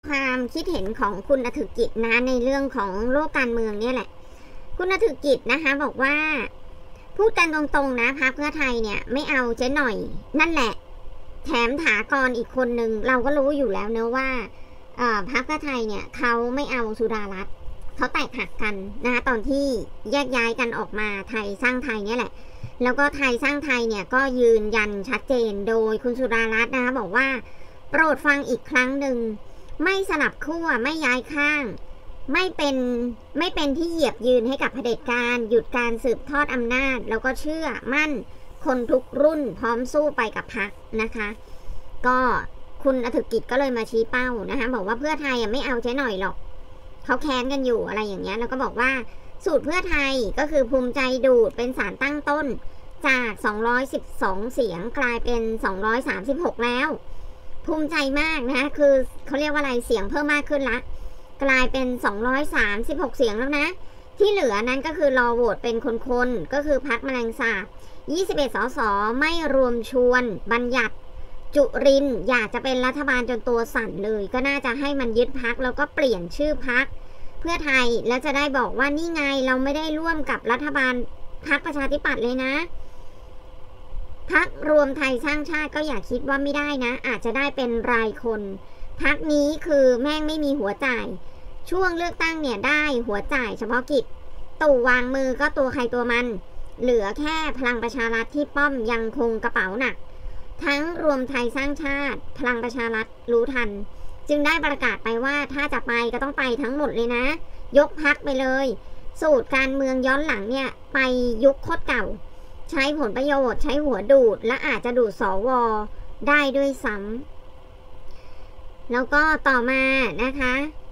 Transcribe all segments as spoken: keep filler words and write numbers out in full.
ความคิดเห็นของคุณอถึกกิจนะในเรื่องของโลกการเมืองเนี่ยแหละคุณอถึกกิจนะคะบอกว่าพูดกันตรงๆนะพรรคเพื่อไทยเนี่ยไม่เอาเจ๊หน่อยนั่นแหละแถมถากรอีกคนนึงเราก็รู้อยู่แล้วเนอะว่าพรรคเพื่อไทยเนี่ยเขาไม่เอาสุดารัตน์เขาแตกหักกันนะคะตอนที่แยกย้ายกันออกมาไทยสร้างไทยเนี่ยแหละแล้วก็ไทยสร้างไทยเนี่ยก็ยืนยันชัดเจนโดยคุณสุดารัตน์นะคะบอกว่าโปรดฟังอีกครั้งหนึ่งไม่สลับขั้วไม่ย้ายข้างไม่เป็นไม่เป็นที่เหยียบยืนให้กับเผด็จการหยุดการสืบทอดอำนาจแล้วก็เชื่อมั่นคนทุกรุ่นพร้อมสู้ไปกับพรรคนะคะก็คุณอถึกกิจก็เลยมาชี้เป้านะคะบอกว่าเพื่อไทยไม่เอาเจ๊หน่อยหรอกเขาแค้นกันอยู่อะไรอย่างเงี้ยแล้วก็บอกว่าสูตรเพื่อไทยก็คือภูมิใจดูดเป็นสารตั้งต้นจากสองร้อยสิบสองเสียงกลายเป็นสองร้อยสามสิบหกแล้วภูมิใจมากนะคะคือเขาเรียกว่าอะไรเสียงเพิ่มมากขึ้นละกลายเป็นสองร้อยสามสิบหกเสียงแล้วนะที่เหลือนั้นก็คือรอโหวตเป็นคนๆก็คือพรรคแมลงสาบยี่สิบเอ็ดสสไม่รวมชวนบัญญัติจุรินทร์อยากจะเป็นรัฐบาลจนตัวสั่นเลยก็น่าจะให้มันยึดพรรคแล้วก็เปลี่ยนชื่อพรรคเพื่อไทยแล้วจะได้บอกว่านี่ไงเราไม่ได้ร่วมกับรัฐบาลพรรคประชาธิปัตย์เลยนะพรรครวมไทยสร้างชาติก็อย่าคิดว่าไม่ได้นะอาจจะได้เป็นรายคนพรรคนี้คือแม่งไม่มีหัวจ่ายช่วงเลือกตั้งเนี่ยได้หัวจ่ายเฉพาะกิจตู่วางมือก็ตัวใครตัวมันเหลือแค่พลังประชารัฐที่ป้อมยังคงกระเป๋าหนักทั้งรวมไทยสร้างชาติพลังประชารัฐรู้ทันจึงได้ประกาศไปว่าถ้าจะไปก็ต้องไปทั้งหมดเลยนะยกพรรคไปเลยสูตรการเมืองย้อนหลังเนี่ยไปยุคโคตรเก่าใช้ผลประโยชน์ใช้หัวดูดและอาจจะดูดสวได้ด้วยซ้ำแล้วก็ต่อมานะคะ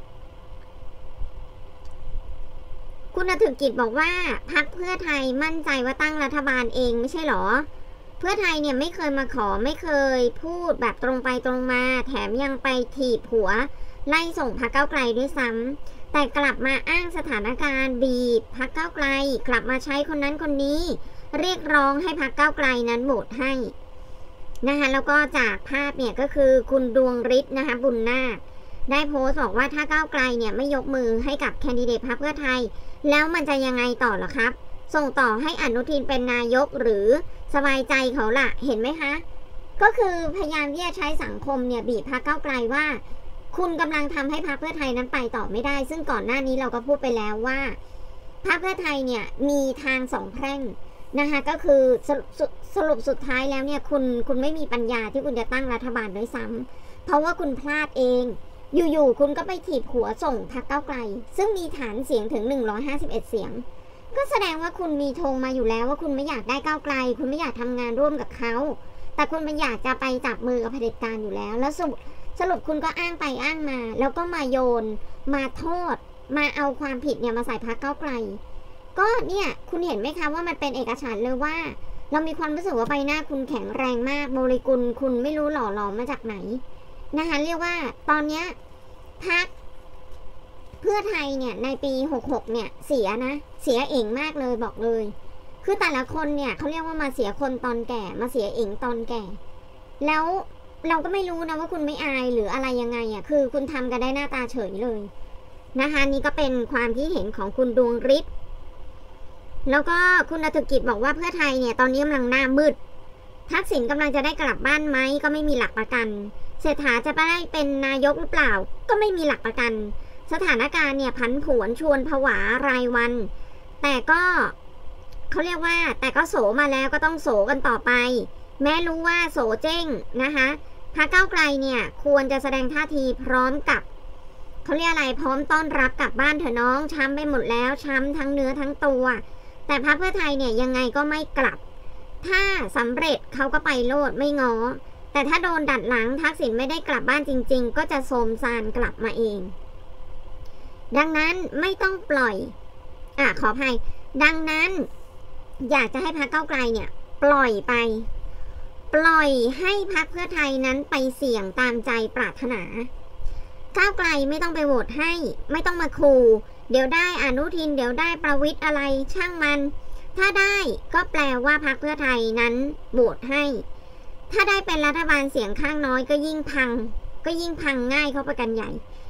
คุณอถึกกิจบอกว่าพรรคเพื่อไทยมั่นใจว่าตั้งรัฐบาลเองไม่ใช่หรอเพื่อไทยเนี่ยไม่เคยมาขอไม่เคยพูดแบบตรงไปตรงมาแถมยังไปถีบหัวไล่ส่งพรรคก้าวไกลด้วยซ้ำแต่กลับมาอ้างสถานการณ์บีบพรรคก้าวไกลกลับมาใช้คนนั้นคนนี้เรียกร้องให้พรรคก้าวไกลนั้นโหวตให้นะคะแล้วก็จากภาพเนี่ยก็คือคุณดวงฤทธิ์นะคะบุญนาคได้โพสต์บอกว่าถ้าก้าวไกลเนี่ยไม่ยกมือให้กับแคนดิเดตพรรคเพื่อไทยแล้วมันจะยังไงต่อหรอครับส่งต่อให้อนุทินเป็นนายกหรือสบายใจเขาล่ะเห็นไหมคะก็คือพยายามที่จะใช้สังคมเนี่ยบีบพรรคก้าวไกลว่าคุณกำลังทำให้พรรคเพื่อไทยนั้นไปต่อไม่ได้ซึ่งก่อนหน้านี้เราก็พูดไปแล้วว่าพรรคเพื่อไทยเนี่ยมีทางสองแพร่งนะคะก็คือสรุปสรุปสุดท้ายแล้วเนี่ยคุณคุณไม่มีปัญญาที่คุณจะตั้งรัฐบาลด้วยซ้ำเพราะว่าคุณพลาดเองอยู่ๆคุณก็ไปถีบหัวส่งพรรคก้าวไกลซึ่งมีฐานเสียงถึงหนึ่งร้อยห้าสิบเอ็ดเสียงก็แสดงว่าคุณมีธงมาอยู่แล้วว่าคุณไม่อยากได้ก้าวไกลคุณไม่อยากทำงานร่วมกับเขาแต่คุณไม่อยากจะไปจับมือกับเผด็จการอยู่แล้วแล้วสรุปสรุปคุณก็อ้างไปอ้างมาแล้วก็มาโยนมาโทษมาเอาความผิดเนี่ยมาใส่พรรคก้าวไกลก็เนี่ยคุณเห็นไหมคะว่ามันเป็นเอกฉันท์เลยว่าเรามีความรู้สึกว่าใบหน้าคุณแข็งแรงมากโมเลกุลคุณไม่รู้หล่อหลอมมาจากไหนนะคะเรียกว่าตอนเนี้ยพรรคเพื่อไทยเนี่ยในปีหกสิบหกเนี่ยเสียนะเสียเองมากเลยบอกเลยคือแต่ละคนเนี่ยเขาเรียกว่ามาเสียคนตอนแก่มาเสียเองตอนแก่แล้วเราก็ไม่รู้นะว่าคุณไม่อายหรืออะไรยังไงอ่ะคือคุณทำกันได้หน้าตาเฉยเลยนะคะนี่ก็เป็นความที่เห็นของคุณดวงฤทธิ์แล้วก็คุณอถึกกิจบอกว่าเพื่อไทยเนี่ยตอนนี้กำลังหน้ามืดทักษิณกำลังจะได้กลับบ้านไหมก็ไม่มีหลักประกันเศรษฐาจะได้เป็นนายกหรือเปล่าก็ไม่มีหลักประกันสถานการณ์เนี่ยผันผวนชวนผวารายวันแต่ก็เขาเรียกว่าแต่ก็โสมาแล้วก็ต้องโสกันต่อไปแม้รู้ว่าโสเจ้งนะคะพรรคก้าวไกลเนี่ยควรจะแสดงท่าทีพร้อมกับเขาเรียกอะไรพร้อมต้อนรับกลับบ้านเถอะน้องช้ำไปหมดแล้วช้ำทั้งเนื้อทั้งตัวแต่พรรคเพื่อไทยเนี่ยยังไงก็ไม่กลับถ้าสำเร็จเขาก็ไปโลดไม่ง้อแต่ถ้าโดนดัดหลังทักษิณไม่ได้กลับบ้านจริงๆก็จะโทรมซานกลับมาเองดังนั้นไม่ต้องปล่อยอ่ะขออภัยดังนั้นอยากจะให้พรรคก้าวไกลเนี่ยปล่อยไปปล่อยให้พรรคเพื่อไทยนั้นไปเสี่ยงตามใจปรารถนาก้าวไกลไม่ต้องไปโหวตให้ไม่ต้องมาขู่เดี๋ยวได้อนุทินเดี๋ยวได้ประวิตรอะไรช่างมันถ้าได้ก็แปลว่าพรรคเพื่อไทยนั้นโหวตให้ถ้าได้เป็นรัฐบาลเสียงข้างน้อยก็ยิ่งพังก็ยิ่งพังง่ายเข้าไปกันใหญ่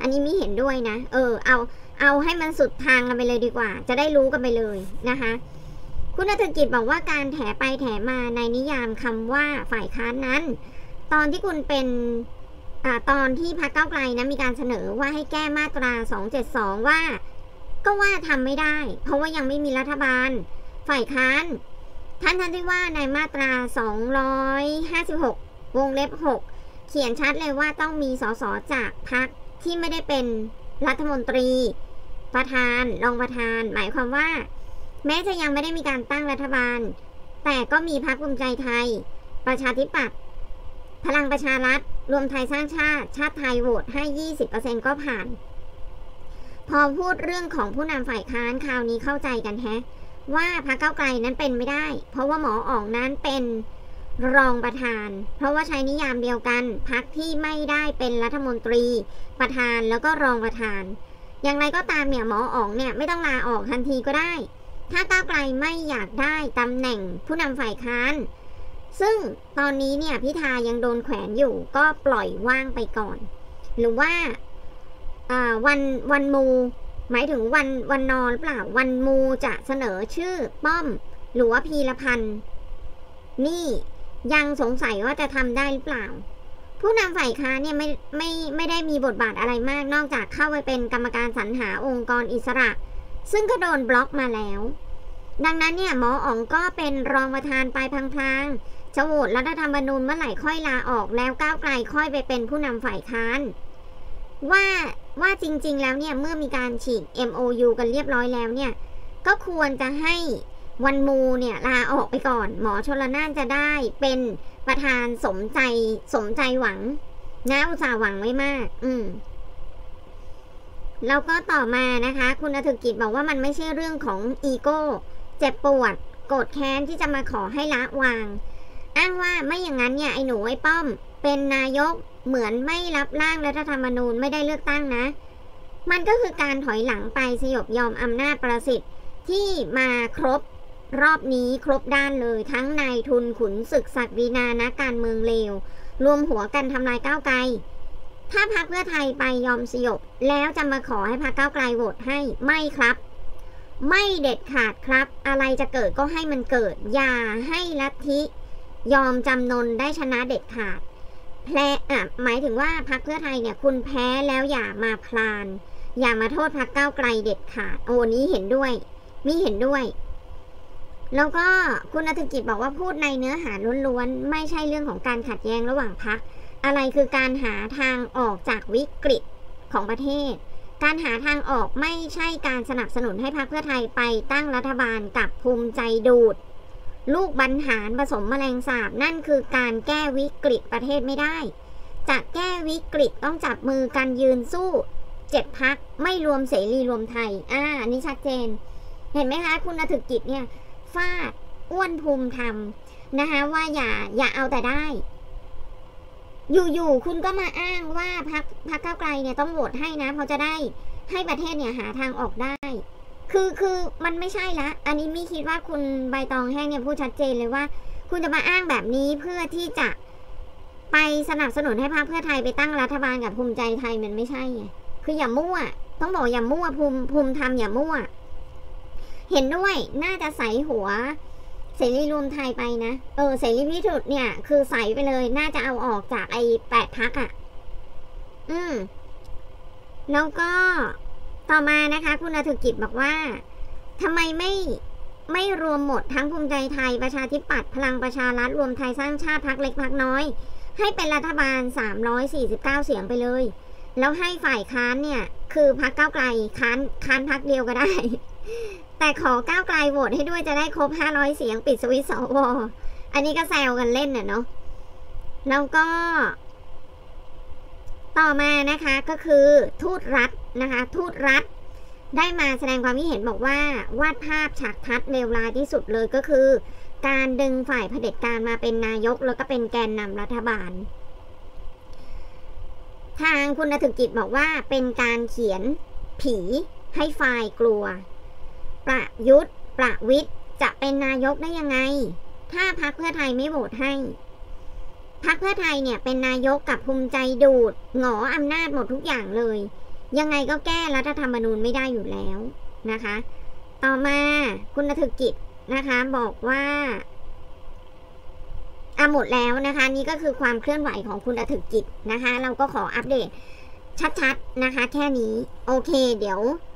อันนี้ไม่เห็นด้วยนะเออเอาเอาให้มันสุดทางกันไปเลยดีกว่าจะได้รู้กันไปเลยนะคะคุณอธิกิจบอกว่าการแถไปแถมาในนิยามคำว่าฝ่ายค้านนั้นตอนที่คุณเป็นอ่าตอนที่พรรคก้าวไกลนะมีการเสนอว่าให้แก้มาตราสองเจ็ดสองว่าก็ว่าทำไม่ได้เพราะว่ายังไม่มีรัฐบาลฝ่ายค้านท่านท่านที่ว่าในมาตราสองร้อยห้าสิบหกวงเล็บหกเขียนชัดเลยว่าต้องมีสสจากพรรคที่ไม่ได้เป็นรัฐมนตรีประธานรองประธานหมายความว่าแม้จะยังไม่ได้มีการตั้งรัฐบาลแต่ก็มีพรรคภูมิใจไทยประชาธิปัตย์พลังประชารัฐรวมไทยสร้างชาติชาติไทยโหวตให้ ยี่สิบเปอร์เซ็นต์ ก็ผ่านพอพูดเรื่องของผู้นำฝ่ายค้านคราวนี้เข้าใจกันแฮะว่าพรรคก้าวไกลนั้นเป็นไม่ได้เพราะว่าหมออ๋องนั้นเป็นรองประธานเพราะว่าใช้นิยามเดียวกันพรรคที่ไม่ได้เป็นรัฐมนตรีประธานแล้วก็รองประธานอย่างไรก็ตามเนี่ยหมออ๋องเนี่ยไม่ต้องลาออกทันทีก็ได้ถ้าก้าวไกลไม่อยากได้ตำแหน่งผู้นำฝ่ายค้านซึ่งตอนนี้เนี่ยพิธายังโดนแขวนอยู่ก็ปล่อยว่างไปก่อนหรือว่าวันวันมูหมายถึงวันวันนอนหรือเปล่าวันมูจะเสนอชื่อป้อมหรือว่าพีรพันธ์นี่ยังสงสัยว่าจะทำได้หรือเปล่าผู้นำฝ่ายค้านเนี่ยไม่ไม่ไม่ได้มีบทบาทอะไรมากนอกจากเข้าไปเป็นกรรมการสรรหาองค์กรอิสระซึ่งก็โดนบล็อกมาแล้วดังนั้นเนี่ยหมออ๋องก็เป็นรองประธานไปพลางๆจะโหวตรัฐธรรมนูญเมื่อไหร่ค่อยลาออกแล้วก้าวไกลค่อยไปเป็นผู้นำฝ่ายค้านว่าว่าจริงๆแล้วเนี่ยเมื่อมีการฉีก เอ็ม โอ ยู กันเรียบร้อยแล้วเนี่ยก็ควรจะให้วันมูเนี่ยลาออกไปก่อนหมอชลน่านจะได้เป็นประธานสมใจสมใจหวังนะอุตส่าห์หวังไว้มากอืมแล้วก็ต่อมานะคะคุณอธิกิจบอกว่ามันไม่ใช่เรื่องของอีโก้เจ็บปวดโกรธแค้นที่จะมาขอให้ละวางอ้างว่าไม่อย่างนั้นเนี่ยไอ้หนูไอ้ป้อมเป็นนายกเหมือนไม่รับร่างรัฐธรรมนูญไม่ได้เลือกตั้งนะมันก็คือการถอยหลังไปสยบยอมอำนาจประสิทธิ์ที่มาครบรอบนี้ครบด้านเลยทั้งนายทุนขุนศึกศักดินานักการเมืองเลวรวมหัวกันทำลายก้าวไกลถ้าพรรคเพื่อไทยไปยอมสยบแล้วจะมาขอให้พรรคก้าวไกลโหวตให้ไม่ครับไม่เด็ดขาดครับอะไรจะเกิดก็ให้มันเกิดอย่าให้ลัทธิยอมจำนนได้ชนะเด็ดขาดแพ้อ่ะหมายถึงว่าพรรคเพื่อไทยเนี่ยคุณแพ้แล้วอย่ามาพลานอย่ามาโทษพรรคก้าวไกลเด็ดขาดโอ้นี้เห็นด้วยมีเห็นด้วยแล้วก็คุณอธิกิจบอกว่าพูดในเนื้อหาล้วนๆไม่ใช่เรื่องของการขัดแย้งระหว่างพรรคอะไรคือการหาทางออกจากวิกฤตของประเทศการหาทางออกไม่ใช่การสนับสนุนให้พรรคเพื่อไทยไปตั้งรัฐบาลกับภูมิใจดูดลูกบรรหารผสมแมลงสาบนั่นคือการแก้วิกฤตประเทศไม่ได้จะแก้วิกฤตต้องจับมือกันยืนสู้เจ็ดพรรคไม่รวมเสรีรวมไทยอ่าอันนี้ชัดเจนเห็นไหมคะคุณอธิกิจเนี่ยฟาดอ้วนภูมิธรรมนะคะว่าอย่าอย่าเอาแต่ได้อยู่ๆคุณก็มาอ้างว่าพรรคพรรคก้าวไกลเนี่ยต้องโหวตให้นะเพราะจะได้ให้ประเทศเนี่ยหาทางออกได้คือคือมันไม่ใช่ละอันนี้มี่คิดว่าคุณใบตองแห้งเนี่ยพูดชัดเจนเลยว่าคุณจะมาอ้างแบบนี้เพื่อที่จะไปสนับสนุนให้พรรคเพื่อไทยไปตั้งรัฐบาลกับภูมิใจไทยมันไม่ใช่ไงคืออย่ามั่วต้องบอกอย่ามั่วภูมิภูมิธรรมอย่ามั่วเห็นด้วยน่าจะใส่หัวเสรีรวมไทยไปนะเออเสรีพิสุทธิ์เนี่ยคือใส่ไปเลยน่าจะเอาออกจากไอ้แปดพรรคอ่ะอืมแล้วก็ต่อมานะคะคุณอธิกิจบอกว่าทำไมไม่ไม่รวมหมดทั้งภูมิใจไทยประชาธิปัตย์พลังประชารัฐรวมไทยสร้างชาติพรรคเล็กพรรคน้อยให้เป็นรัฐบาลสามร้อยสี่สิบเก้าเสียงไปเลยแล้วให้ฝ่ายค้านเนี่ยคือพรรคก้าวไกลค้านค้านพรรคเดียวก็ได้แต่ขอก้าวไกลโหวตให้ด้วยจะได้ครบห้าร้อยเสียงปิดสวิตช์สวอันนี้ก็แซวกันเล่นน่ะเนาะแล้วก็ต่อมานะคะก็คือทูตรัฐนะคะทูตรัฐได้มาแสดงความคิดเห็นบอกว่าวาดภาพฉากทัศน์เลวร้ายที่สุดเลยก็คือการดึงฝ่ายเผด็จการมาเป็นนายกแล้วก็เป็นแกนนำรัฐบาลทางคุณอธิกิจบอกว่าเป็นการเขียนผีให้ฝ่ายกลัวประยุทธ์ประวิตรจะเป็นนายกได้ยังไงถ้าพรรคเพื่อไทยไม่โหวตให้พรรคเพื่อไทยเนี่ยเป็นนายกกับภูมิใจดูดหงออำนาจหมดทุกอย่างเลยยังไงก็แก้รัฐธรรมนูญไม่ได้อยู่แล้วนะคะ ต่อมาคุณถึกกิจนะคะบอกว่าอ่ะหมดแล้วนะคะนี่ก็คือความเคลื่อนไหวของคุณถึกกิจนะคะเราก็ขออัปเดตชัดๆนะคะแค่นี้โอเคเดี๋ยว